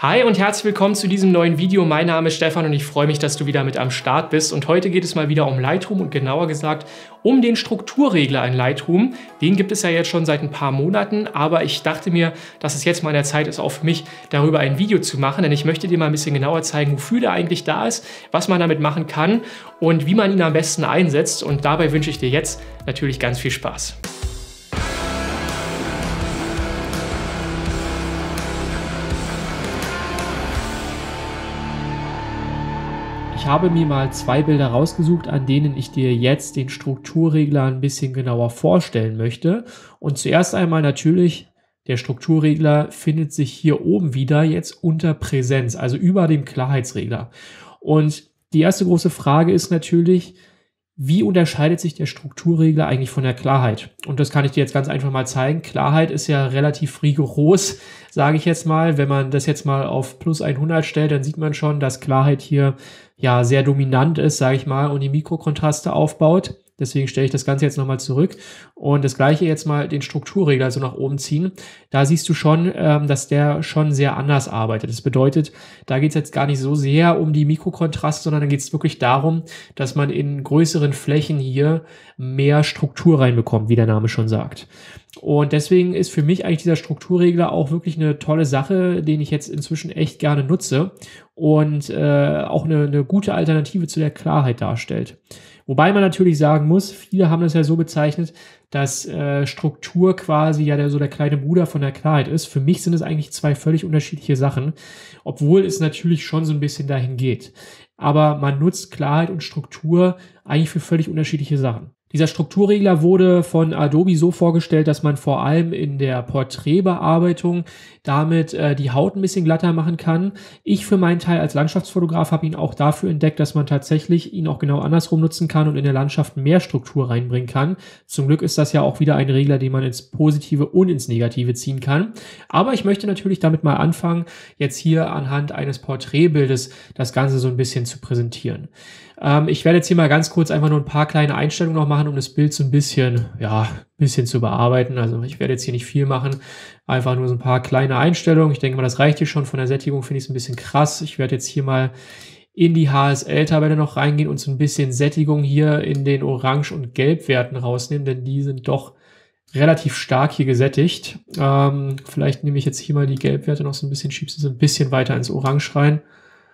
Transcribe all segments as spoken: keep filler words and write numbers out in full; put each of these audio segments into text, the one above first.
Hi und herzlich willkommen zu diesem neuen Video. Mein Name ist Stefan und ich freue mich, dass du wieder mit am Start bist. Und heute geht es mal wieder um Lightroom und genauer gesagt um den Strukturregler in Lightroom. Den gibt es ja jetzt schon seit ein paar Monaten, aber ich dachte mir, dass es jetzt mal an der Zeit ist, auch für mich darüber ein Video zu machen, denn ich möchte dir mal ein bisschen genauer zeigen, wofür der eigentlich da ist, was man damit machen kann und wie man ihn am besten einsetzt. Und dabei wünsche ich dir jetzt natürlich ganz viel Spaß. Ich habe mir mal zwei Bilder rausgesucht, an denen ich dir jetzt den Strukturregler ein bisschen genauer vorstellen möchte. Und zuerst einmal natürlich, der Strukturregler findet sich hier oben wieder jetzt unter Präsenz, also über dem Klarheitsregler. Und die erste große Frage ist natürlich, wie unterscheidet sich der Strukturregler eigentlich von der Klarheit? Und das kann ich dir jetzt ganz einfach mal zeigen. Klarheit ist ja relativ rigoros, sage ich jetzt mal. Wenn man das jetzt mal auf plus hundert stellt, dann sieht man schon, dass Klarheit hier ja sehr dominant ist, sage ich mal, und die Mikrokontraste aufbaut. Deswegen stelle ich das Ganze jetzt nochmal zurück und das gleiche jetzt mal den Strukturregler so nach oben ziehen. Da siehst du schon, ähm, dass der schon sehr anders arbeitet. Das bedeutet, da geht es jetzt gar nicht so sehr um die Mikrokontraste, sondern da geht es wirklich darum, dass man in größeren Flächen hier mehr Struktur reinbekommt, wie der Name schon sagt. Und deswegen ist für mich eigentlich dieser Strukturregler auch wirklich eine tolle Sache, den ich jetzt inzwischen echt gerne nutze und äh, auch eine, eine gute Alternative zu der Klarheit darstellt. Wobei man natürlich sagen muss, viele haben das ja so bezeichnet, dass äh, Struktur quasi ja der, so der kleine Bruder von der Klarheit ist. Für mich sind es eigentlich zwei völlig unterschiedliche Sachen, obwohl es natürlich schon so ein bisschen dahin geht. Aber man nutzt Klarheit und Struktur eigentlich für völlig unterschiedliche Sachen. Dieser Strukturregler wurde von Adobe so vorgestellt, dass man vor allem in der Porträtbearbeitung damit äh, die Haut ein bisschen glatter machen kann. Ich für meinen Teil als Landschaftsfotograf habe ihn auch dafür entdeckt, dass man tatsächlich ihn auch genau andersrum nutzen kann und in der Landschaft mehr Struktur reinbringen kann. Zum Glück ist das ja auch wieder ein Regler, den man ins Positive und ins Negative ziehen kann. Aber ich möchte natürlich damit mal anfangen, jetzt hier anhand eines Porträtbildes das Ganze so ein bisschen zu präsentieren. Ähm, ich werde jetzt hier mal ganz kurz einfach nur ein paar kleine Einstellungen noch machen, um das Bild so ein bisschen, ja, ein bisschen zu bearbeiten. Also ich werde jetzt hier nicht viel machen, einfach nur so ein paar kleine Einstellungen. Ich denke mal, das reicht hier schon. Von der Sättigung finde ich es ein bisschen krass. Ich werde jetzt hier mal in die H S L-Tabelle noch reingehen und so ein bisschen Sättigung hier in den Orange- und Gelbwerten rausnehmen, denn die sind doch relativ stark hier gesättigt. Ähm, vielleicht nehme ich jetzt hier mal die Gelbwerte noch so ein bisschen, schiebe sie so ein bisschen weiter ins Orange rein.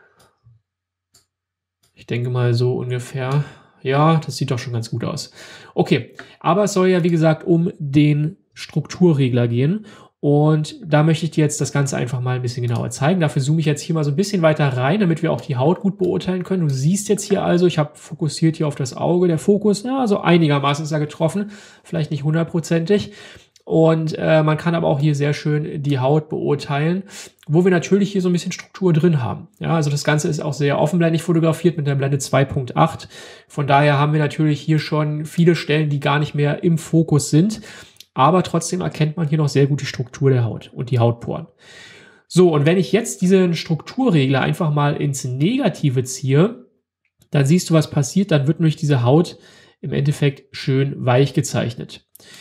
Ich denke mal so ungefähr. Ja, das sieht doch schon ganz gut aus. Okay, aber es soll ja wie gesagt um den Strukturregler gehen. Und da möchte ich dir jetzt das Ganze einfach mal ein bisschen genauer zeigen. Dafür zoome ich jetzt hier mal so ein bisschen weiter rein, damit wir auch die Haut gut beurteilen können. Du siehst jetzt hier also, ich habe fokussiert hier auf das Auge. Der Fokus, ja, so einigermaßen ist er getroffen. Vielleicht nicht hundertprozentig. Und äh, man kann aber auch hier sehr schön die Haut beurteilen, wo wir natürlich hier so ein bisschen Struktur drin haben. Ja, also das Ganze ist auch sehr offenblendig fotografiert mit der Blende zwei Punkt acht. Von daher haben wir natürlich hier schon viele Stellen, die gar nicht mehr im Fokus sind. Aber trotzdem erkennt man hier noch sehr gut die Struktur der Haut und die Hautporen. So, und wenn ich jetzt diesen Strukturregler einfach mal ins Negative ziehe, dann siehst du, was passiert. Dann wird nämlich diese Haut im Endeffekt schön weich gezeichnet.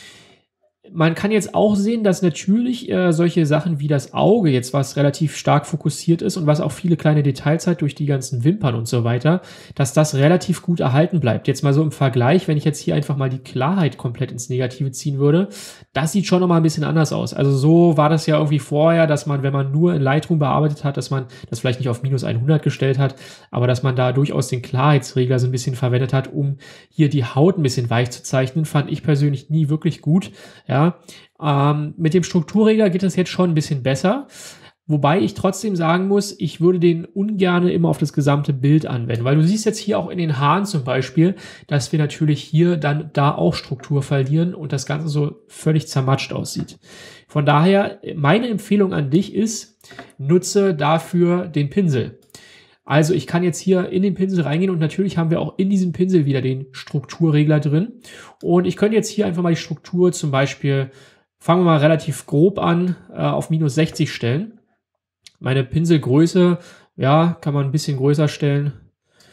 Man kann jetzt auch sehen, dass natürlich äh, solche Sachen wie das Auge jetzt, was relativ stark fokussiert ist und was auch viele kleine Details hat durch die ganzen Wimpern und so weiter, dass das relativ gut erhalten bleibt. Jetzt mal so im Vergleich, wenn ich jetzt hier einfach mal die Klarheit komplett ins Negative ziehen würde, das sieht schon nochmal ein bisschen anders aus. Also so war das ja irgendwie vorher, dass man, wenn man nur in Lightroom bearbeitet hat, dass man das vielleicht nicht auf minus hundert gestellt hat, aber dass man da durchaus den Klarheitsregler so ein bisschen verwendet hat, um hier die Haut ein bisschen weich zu zeichnen, fand ich persönlich nie wirklich gut. Ja, Ja, ähm, mit dem Strukturregler geht das jetzt schon ein bisschen besser, wobei ich trotzdem sagen muss, ich würde den ungern immer auf das gesamte Bild anwenden, weil du siehst jetzt hier auch in den Haaren zum Beispiel, dass wir natürlich hier dann da auch Struktur verlieren und das Ganze so völlig zermatscht aussieht. Von daher, meine Empfehlung an dich ist, nutze dafür den Pinsel. Also ich kann jetzt hier in den Pinsel reingehen und natürlich haben wir auch in diesem Pinsel wieder den Strukturregler drin. Und ich könnte jetzt hier einfach mal die Struktur zum Beispiel, fangen wir mal relativ grob an, äh, auf minus sechzig stellen. Meine Pinselgröße, ja, kann man ein bisschen größer stellen.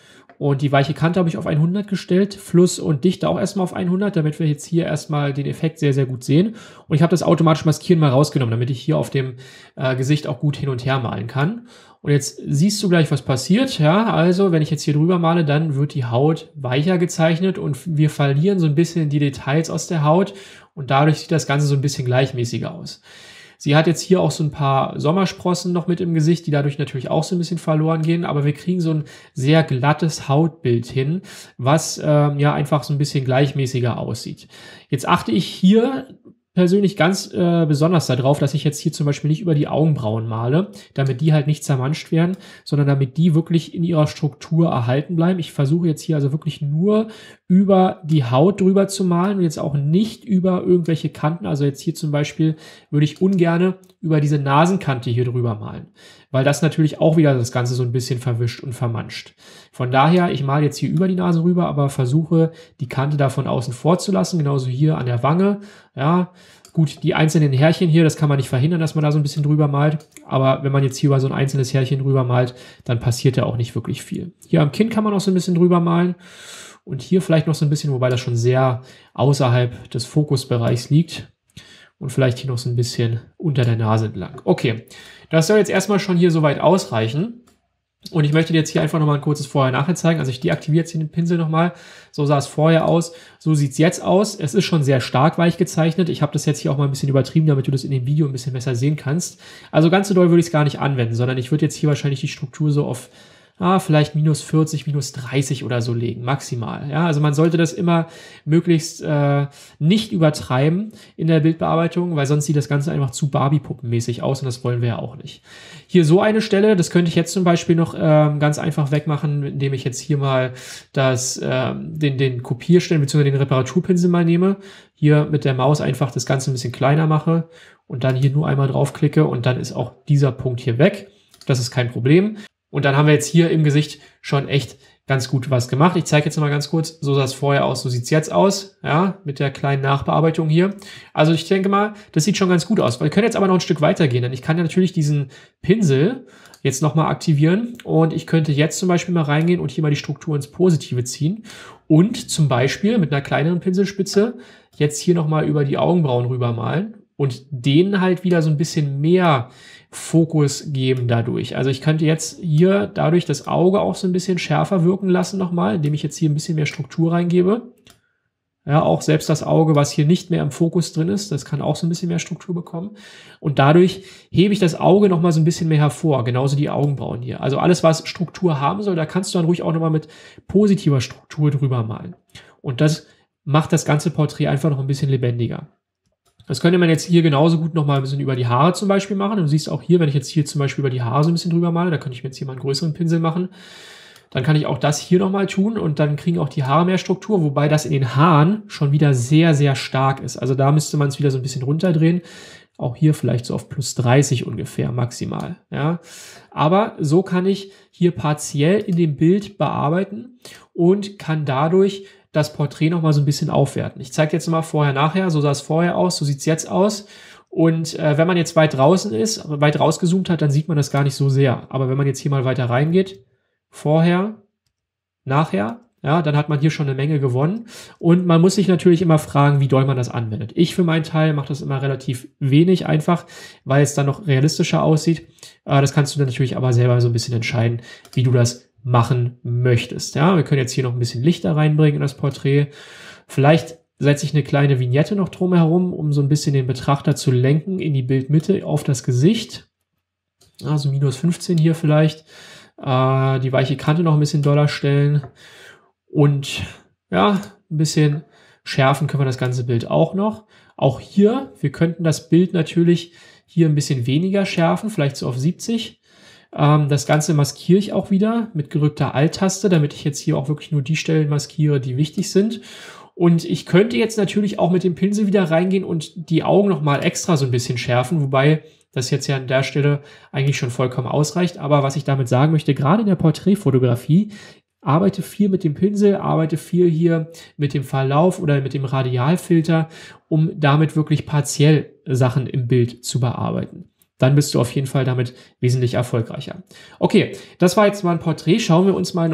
Und die weiche Kante habe ich auf hundert gestellt, Fluss und Dichte auch erstmal auf hundert, damit wir jetzt hier erstmal den Effekt sehr, sehr gut sehen. Und ich habe das automatisch Maskieren mal rausgenommen, damit ich hier auf dem äh, Gesicht auch gut hin und her malen kann. Und jetzt siehst du gleich, was passiert. Ja, also wenn ich jetzt hier drüber male, dann wird die Haut weicher gezeichnet und wir verlieren so ein bisschen die Details aus der Haut und dadurch sieht das Ganze so ein bisschen gleichmäßiger aus. Sie hat jetzt hier auch so ein paar Sommersprossen noch mit im Gesicht, die dadurch natürlich auch so ein bisschen verloren gehen, aber wir kriegen so ein sehr glattes Hautbild hin, was ähm, ja einfach so ein bisschen gleichmäßiger aussieht. Jetzt achte ich hier persönlich ganz äh, besonders darauf, dass ich jetzt hier zum Beispiel nicht über die Augenbrauen male, damit die halt nicht zermanscht werden, sondern damit die wirklich in ihrer Struktur erhalten bleiben. Ich versuche jetzt hier also wirklich nur über die Haut drüber zu malen und jetzt auch nicht über irgendwelche Kanten. Also jetzt hier zum Beispiel würde ich ungerne über diese Nasenkante hier drüber malen, weil das natürlich auch wieder das Ganze so ein bisschen verwischt und vermanscht. Von daher, ich male jetzt hier über die Nase rüber, aber versuche die Kante da von außen vor zu lassen, genauso hier an der Wange. Ja, gut, die einzelnen Härchen hier, das kann man nicht verhindern, dass man da so ein bisschen drüber malt, aber wenn man jetzt hier über so ein einzelnes Härchen drüber malt, dann passiert ja auch nicht wirklich viel. Hier am Kinn kann man auch so ein bisschen drüber malen und hier vielleicht noch so ein bisschen, wobei das schon sehr außerhalb des Fokusbereichs liegt. Und vielleicht hier noch so ein bisschen unter der Nase entlang. Okay, das soll jetzt erstmal schon hier soweit ausreichen. Und ich möchte dir jetzt hier einfach nochmal ein kurzes Vorher-Nachher zeigen. Also ich deaktiviere jetzt hier den Pinsel nochmal. So sah es vorher aus. So sieht es jetzt aus. Es ist schon sehr stark weich gezeichnet. Ich habe das jetzt hier auch mal ein bisschen übertrieben, damit du das in dem Video ein bisschen besser sehen kannst. Also ganz so doll würde ich es gar nicht anwenden, sondern ich würde jetzt hier wahrscheinlich die Struktur so auf Ah, vielleicht minus vierzig, minus dreißig oder so legen, maximal. Ja, also man sollte das immer möglichst äh, nicht übertreiben in der Bildbearbeitung, weil sonst sieht das Ganze einfach zu Barbie-Puppenmäßig aus und das wollen wir ja auch nicht. Hier so eine Stelle, das könnte ich jetzt zum Beispiel noch ähm, ganz einfach wegmachen, indem ich jetzt hier mal das, ähm, den, den Kopierstellen bzw. den Reparaturpinsel mal nehme. Hier mit der Maus einfach das Ganze ein bisschen kleiner mache und dann hier nur einmal draufklicke und dann ist auch dieser Punkt hier weg. Das ist kein Problem. Und dann haben wir jetzt hier im Gesicht schon echt ganz gut was gemacht. Ich zeige jetzt noch mal ganz kurz, so sah es vorher aus, so sieht es jetzt aus, ja, mit der kleinen Nachbearbeitung hier. Also ich denke mal, das sieht schon ganz gut aus. Wir können jetzt aber noch ein Stück weiter gehen, denn ich kann ja natürlich diesen Pinsel jetzt nochmal aktivieren und ich könnte jetzt zum Beispiel mal reingehen und hier mal die Struktur ins Positive ziehen und zum Beispiel mit einer kleineren Pinselspitze jetzt hier nochmal über die Augenbrauen rüber malen und denen halt wieder so ein bisschen mehr Fokus geben dadurch. Also ich könnte jetzt hier dadurch das Auge auch so ein bisschen schärfer wirken lassen nochmal, indem ich jetzt hier ein bisschen mehr Struktur reingebe. Ja, auch selbst das Auge, was hier nicht mehr im Fokus drin ist, das kann auch so ein bisschen mehr Struktur bekommen. Und dadurch hebe ich das Auge nochmal so ein bisschen mehr hervor, genauso die Augenbrauen hier. Also alles, was Struktur haben soll, da kannst du dann ruhig auch nochmal mit positiver Struktur drüber malen. Und das macht das ganze Porträt einfach noch ein bisschen lebendiger. Das könnte man jetzt hier genauso gut noch mal ein bisschen über die Haare zum Beispiel machen. Du siehst auch hier, wenn ich jetzt hier zum Beispiel über die Haare so ein bisschen drüber male, da könnte ich mir jetzt hier mal einen größeren Pinsel machen. Dann kann ich auch das hier noch mal tun und dann kriegen auch die Haare mehr Struktur, wobei das in den Haaren schon wieder sehr, sehr stark ist. Also da müsste man es wieder so ein bisschen runterdrehen. Auch hier vielleicht so auf plus dreißig ungefähr maximal. Ja. Aber so kann ich hier partiell in dem Bild bearbeiten und kann dadurch das Porträt noch mal so ein bisschen aufwerten. Ich zeige jetzt mal vorher, nachher. So sah es vorher aus, so sieht es jetzt aus. Und äh, wenn man jetzt weit draußen ist, weit rausgezoomt hat, dann sieht man das gar nicht so sehr. Aber wenn man jetzt hier mal weiter reingeht, vorher, nachher, ja, dann hat man hier schon eine Menge gewonnen. Und man muss sich natürlich immer fragen, wie doll man das anwendet. Ich für meinen Teil mache das immer relativ wenig einfach, weil es dann noch realistischer aussieht. Äh, das kannst du dann natürlich aber selber so ein bisschen entscheiden, wie du das machen möchtest. Ja, wir können jetzt hier noch ein bisschen Lichter reinbringen in das Porträt. Vielleicht setze ich eine kleine Vignette noch drumherum, um so ein bisschen den Betrachter zu lenken in die Bildmitte auf das Gesicht. Also minus fünfzehn hier vielleicht. Äh, die weiche Kante noch ein bisschen doller stellen. Und ja, ein bisschen schärfen können wir das ganze Bild auch noch. Auch hier, wir könnten das Bild natürlich hier ein bisschen weniger schärfen, vielleicht so auf siebzig. Das Ganze maskiere ich auch wieder mit gerückter Alt-Taste, damit ich jetzt hier auch wirklich nur die Stellen maskiere, die wichtig sind. Und ich könnte jetzt natürlich auch mit dem Pinsel wieder reingehen und die Augen nochmal extra so ein bisschen schärfen, wobei das jetzt ja an der Stelle eigentlich schon vollkommen ausreicht. Aber was ich damit sagen möchte, gerade in der Porträtfotografie, arbeite viel mit dem Pinsel, arbeite viel hier mit dem Verlauf oder mit dem Radialfilter, um damit wirklich partiell Sachen im Bild zu bearbeiten. Dann bist du auf jeden Fall damit wesentlich erfolgreicher. Okay, das war jetzt mal ein Porträt. Schauen wir uns mal noch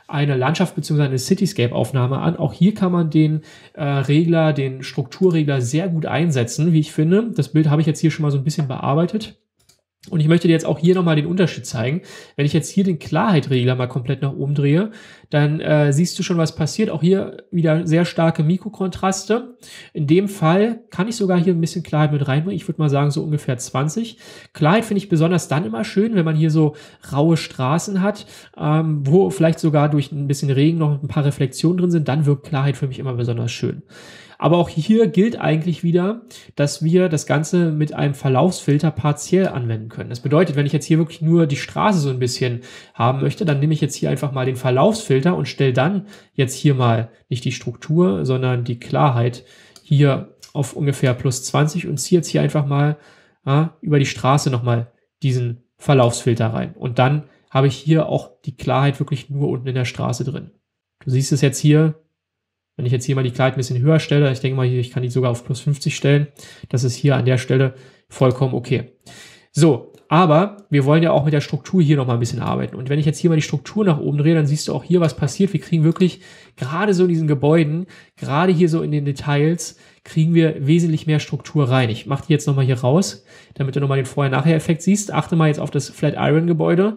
eine Landschaft bzw. eine Cityscape-Aufnahme an. Auch hier kann man den äh, Regler, den Strukturregler sehr gut einsetzen, wie ich finde. Das Bild habe ich jetzt hier schon mal so ein bisschen bearbeitet. Und ich möchte dir jetzt auch hier nochmal den Unterschied zeigen. Wenn ich jetzt hier den Klarheitregler mal komplett nach oben drehe, dann äh, siehst du schon, was passiert. Auch hier wieder sehr starke Mikrokontraste. In dem Fall kann ich sogar hier ein bisschen Klarheit mit reinbringen. Ich würde mal sagen, so ungefähr zwanzig. Klarheit finde ich besonders dann immer schön, wenn man hier so raue Straßen hat, ähm, wo vielleicht sogar durch ein bisschen Regen noch ein paar Reflexionen drin sind. Dann wirkt Klarheit für mich immer besonders schön. Aber auch hier gilt eigentlich wieder, dass wir das Ganze mit einem Verlaufsfilter partiell anwenden können. Das bedeutet, wenn ich jetzt hier wirklich nur die Straße so ein bisschen haben möchte, dann nehme ich jetzt hier einfach mal den Verlaufsfilter und stelle dann jetzt hier mal nicht die Struktur, sondern die Klarheit hier auf ungefähr plus zwanzig und ziehe jetzt hier einfach mal ja, über die Straße nochmal diesen Verlaufsfilter rein. Und dann habe ich hier auch die Klarheit wirklich nur unten in der Straße drin. Du siehst es jetzt hier. Wenn ich jetzt hier mal die Klarheit ein bisschen höher stelle, ich denke mal hier, ich kann die sogar auf plus fünfzig stellen, das ist hier an der Stelle vollkommen okay. So, aber wir wollen ja auch mit der Struktur hier nochmal ein bisschen arbeiten. Und wenn ich jetzt hier mal die Struktur nach oben drehe, dann siehst du auch hier, was passiert. Wir kriegen wirklich gerade so in diesen Gebäuden, gerade hier so in den Details, kriegen wir wesentlich mehr Struktur rein. Ich mache die jetzt nochmal hier raus, damit du nochmal den Vorher-Nachher-Effekt siehst. Achte mal jetzt auf das Flatiron-Gebäude.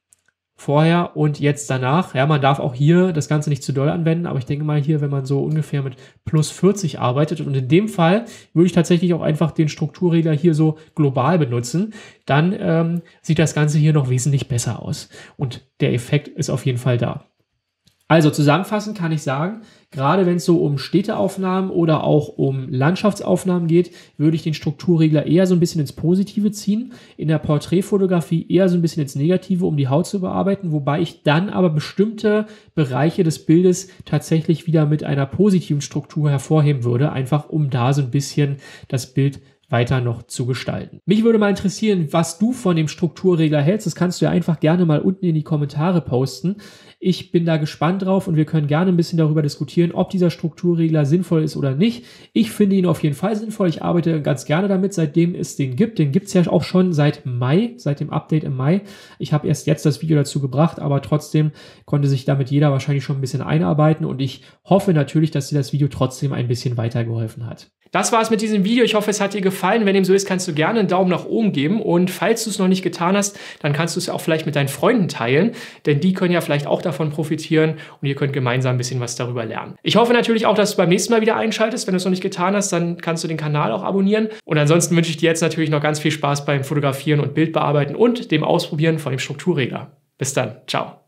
Vorher und jetzt danach. Ja, man darf auch hier das Ganze nicht zu doll anwenden, aber ich denke mal hier, wenn man so ungefähr mit plus vierzig arbeitet und in dem Fall würde ich tatsächlich auch einfach den Strukturregler hier so global benutzen, dann ähm, sieht das Ganze hier noch wesentlich besser aus und der Effekt ist auf jeden Fall da. Also zusammenfassend kann ich sagen, gerade wenn es so um Städteaufnahmen oder auch um Landschaftsaufnahmen geht, würde ich den Strukturregler eher so ein bisschen ins Positive ziehen. In der Porträtfotografie eher so ein bisschen ins Negative, um die Haut zu bearbeiten, wobei ich dann aber bestimmte Bereiche des Bildes tatsächlich wieder mit einer positiven Struktur hervorheben würde, einfach um da so ein bisschen das Bild weiter noch zu gestalten. Mich würde mal interessieren, was du von dem Strukturregler hältst. Das kannst du ja einfach gerne mal unten in die Kommentare posten. Ich bin da gespannt drauf und wir können gerne ein bisschen darüber diskutieren, ob dieser Strukturregler sinnvoll ist oder nicht. Ich finde ihn auf jeden Fall sinnvoll. Ich arbeite ganz gerne damit, seitdem es den gibt. Den gibt es ja auch schon seit Mai, seit dem Update im Mai. Ich habe erst jetzt das Video dazu gebracht, aber trotzdem konnte sich damit jeder wahrscheinlich schon ein bisschen einarbeiten und ich hoffe natürlich, dass dir das Video trotzdem ein bisschen weitergeholfen hat. Das war es mit diesem Video. Ich hoffe, es hat dir gefallen. Wenn dem so ist, kannst du gerne einen Daumen nach oben geben. Und falls du es noch nicht getan hast, dann kannst du es auch vielleicht mit deinen Freunden teilen. Denn die können ja vielleicht auch davon profitieren und ihr könnt gemeinsam ein bisschen was darüber lernen. Ich hoffe natürlich auch, dass du beim nächsten Mal wieder einschaltest. Wenn du es noch nicht getan hast, dann kannst du den Kanal auch abonnieren. Und ansonsten wünsche ich dir jetzt natürlich noch ganz viel Spaß beim Fotografieren und Bildbearbeiten und dem Ausprobieren von dem Strukturregler. Bis dann. Ciao.